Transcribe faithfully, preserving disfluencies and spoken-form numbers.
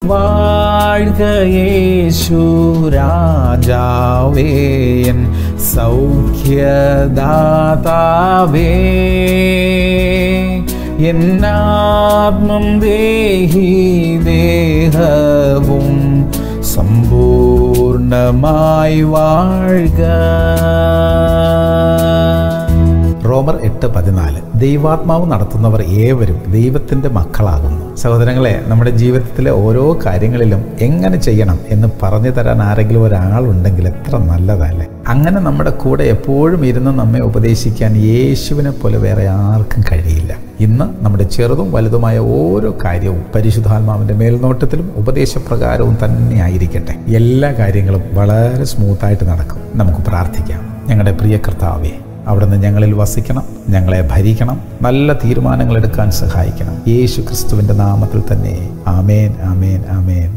വാഴ്ക യേശു രാജാവേ, എൻ സൗഖ്യദാതാവേ. എന്നാത്മം ദേഹി ദേഹവും സമ്പൂർണമായി വാഴ്ക. റോമർ എട്ട് പതിനാല്. ദൈവാത്മാവ് നടത്തുന്നവർ ഏവരും ദൈവത്തിൻ്റെ മക്കളാകുന്നു. സഹോദരങ്ങളെ, നമ്മുടെ ജീവിതത്തിലെ ഓരോ കാര്യങ്ങളിലും എങ്ങനെ ചെയ്യണം എന്ന് പറഞ്ഞു തരാൻ ആരെങ്കിലും ഒരാളുണ്ടെങ്കിൽ എത്ര നല്ലതല്ലേ. അങ്ങനെ നമ്മുടെ കൂടെ എപ്പോഴും ഇരുന്ന് നമ്മെ ഉപദേശിക്കാൻ യേശുവിനെ പോലെ വേറെ ആർക്കും കഴിയില്ല. ഇന്ന് നമ്മുടെ ചെറുതും വലുതുമായ ഓരോ കാര്യവും പരിശുദ്ധാത്മാവിൻ്റെ മേൽനോട്ടത്തിലും ഉപദേശപ്രകാരവും തന്നെ ആയിരിക്കട്ടെ. എല്ലാ കാര്യങ്ങളും വളരെ സ്മൂത്തായിട്ട് നടക്കും. നമുക്ക് പ്രാർത്ഥിക്കാം. ഞങ്ങളുടെ പ്രിയ കർത്താവേ, അവിടുന്ന് ഞങ്ങളിൽ വസിക്കണം, ഞങ്ങളെ ഭരിക്കണം, നല്ല തീരുമാനങ്ങൾ എടുക്കാൻ സഹായിക്കണം. യേശു ക്രിസ്തുവിൻ്റെ നാമത്തിൽ തന്നെ. ആമേൻ, ആമേൻ, ആമേൻ.